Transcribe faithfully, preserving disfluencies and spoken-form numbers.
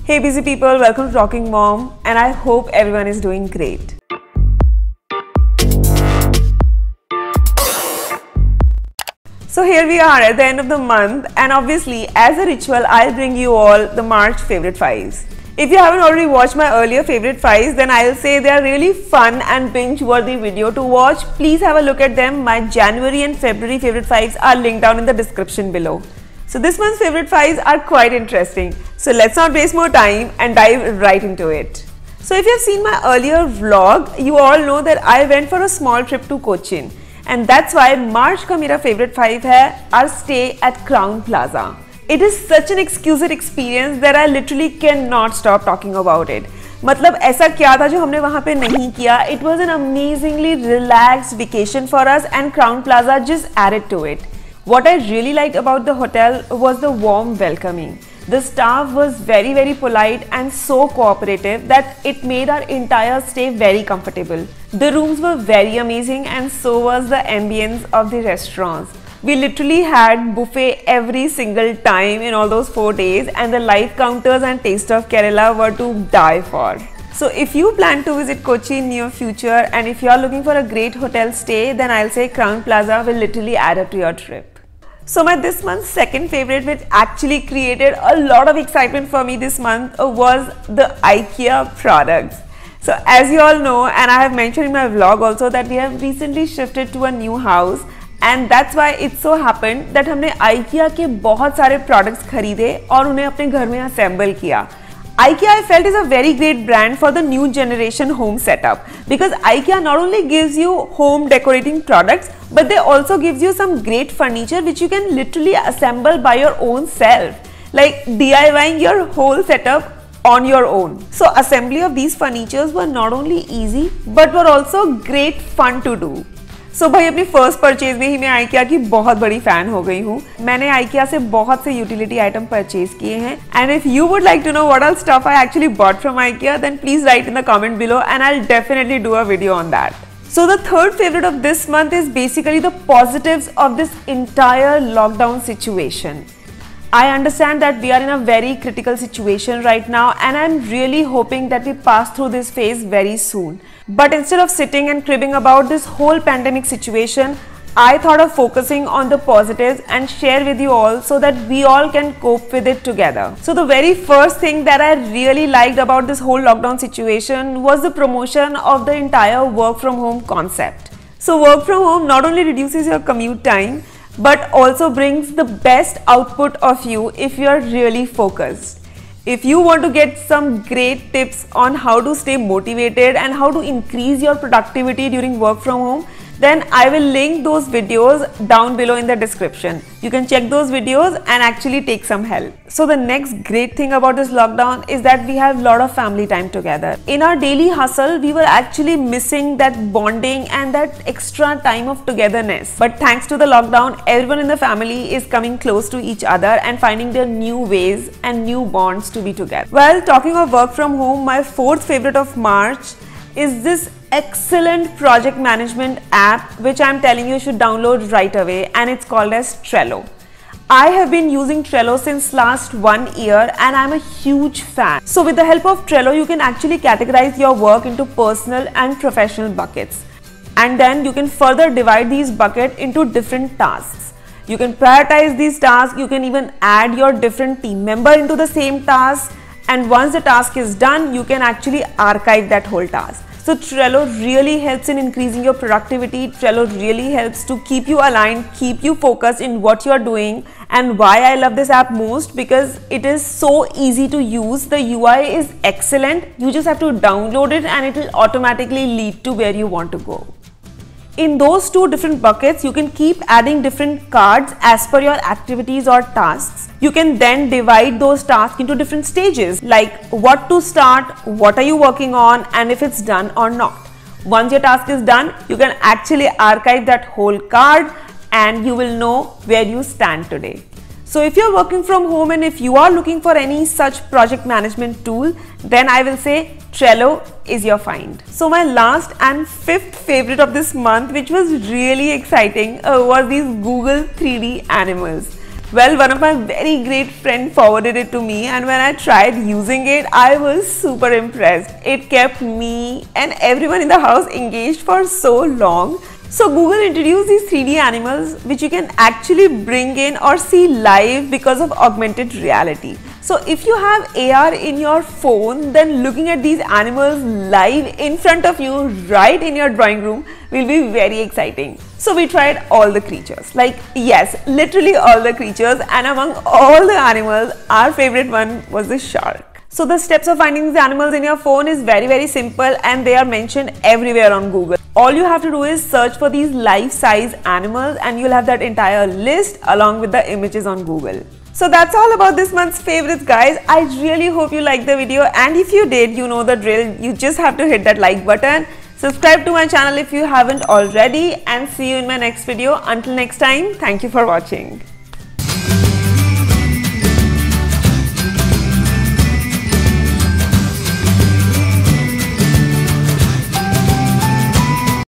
Hey busy people, welcome to Rocking Mom, and I hope everyone is doing great. So here we are at the end of the month, and obviously as a ritual I'll bring you all the March favorite fives. If you haven't already watched my earlier favorite fives, then I'll say they are really fun and binge worthy video to watch. Please have a look at them. My January and February favorite fives are linked down in the description below. So this month's favorite fives are quite interesting. So let's not waste more time and dive right into it. So if you have seen my earlier vlog, you all know that I went for a small trip to Cochin. And that's why March का मेरा favorite five है our stay at Crown Plaza. It is such an exquisite experience that I literally cannot stop talking about it. मतलब ऐसा क्या था जो हमने वहाँ पे नहीं किया? It was an amazingly relaxed vacation for us, and Crown Plaza just added to it. What I really liked about the hotel was the warm welcoming. The staff was very very polite and so cooperative that it made our entire stay very comfortable. The rooms were very amazing, and so was the ambience of the restaurants. We literally had buffet every single time in all those four days, and the live counters and taste of Kerala were to die for. So if you plan to visit Kochi in near future, and if you are looking for a great hotel stay, then I'll say Crown Plaza will literally add up to your trip. So my this month's second favorite, which actually created a lot of excitement for me this month, was the IKEA products. So as you all know, and I have mentioned in my vlog also, that we have recently shifted to a new house, and that's why it so happened that हमने IKEA के बहुत सारे products खरीदे और उन्हें अपने घर में assemble किया. IKEA I felt is a very great brand for the new generation home setup, because IKEA not only gives you home decorating products, but they also gives you some great furniture which you can literally assemble by your own self, like DIYing your whole setup on your own. So assembly of these furnitures were not only easy but were also great fun to do. So भाई अपनी first purchase में ही मैं IKEA की बहुत बड़ी fan हो गई हूँ. मैंने IKEA से बहुत से यूटिलिटी आइटम परचेज किए हैं, and if you would like to know what all stuff I actually bought from IKEA, then please write in the comment below and I'll definitely do a video on that. So the third favorite of this month is basically the positives of this entire lockdown situation. I understand that we are in a very critical situation right now, and I'm really hoping that we pass through this phase very soon. But instead of sitting and cribbing about this whole pandemic situation, I thought of focusing on the positives and share with you all so that we all can cope with it together. So the very first thing that I really liked about this whole lockdown situation was the promotion of the entire work from home concept. So work from home not only reduces your commute time, but also brings the best output of you if you are really focused. If you want to get some great tips on how to stay motivated and how to increase your productivity during work from home, then I will link those videos down below in the description. You can check those videos and actually take some help. So the next great thing about this lockdown is that we have a lot of family time together. In our daily hustle, we were actually missing that bonding and that extra time of togetherness. But thanks to the lockdown, everyone in the family is coming close to each other and finding their new ways and new bonds to be together. Well, talking of work from home, my fourth favorite of March is this excellent project management app which I'm telling you should download right away, and it's called as Trello. I have been using Trello since last one year and I'm a huge fan. So with the help of Trello, you can actually categorize your work into personal and professional buckets, and then you can further divide these buckets into different tasks. You can prioritize these tasks, you can even add your different team member into the same task, and once the task is done, you can actually archive that whole task. So Trello really helps in increasing your productivity. Trello really helps to keep you aligned, keep you focused in what you're doing. And why I love this app most, because it is so easy to use. The U I is excellent. You just have to download it and it will automatically lead to where you want to go. In those two different buckets, you can keep adding different cards as per your activities or tasks. You can then divide those tasks into different stages, like what to start, what are you working on, and if it's done or not. Once your task is done, you can actually archive that whole card and you will know where you stand today. So if you're working from home and if you are looking for any such project management tool, then I will say Trello is your find. So my last and fifth favorite of this month, which was really exciting, uh, was these Google three D animals. Well, one of my very great friend forwarded it to me, and when I tried using it, I was super impressed. It kept me and everyone in the house engaged for so long. So Google introduced these three D animals which you can actually bring in or see live because of augmented reality. So if you have A R in your phone, then looking at these animals live in front of you right in your drawing room will be very exciting. So we tried all the creatures, like yes, literally all the creatures, and among all the animals, our favorite one was the shark. So the steps of finding these animals in your phone is very very simple, and they are mentioned everywhere on Google. All you have to do is search for these life-size animals and you'll have that entire list along with the images on Google. So that's all about this month's favorites, guys. I really hope you liked the video, and if you did, you know the drill. You just have to hit that like button, subscribe to my channel if you haven't already, and see you in my next video. Until next time, thank you for watching.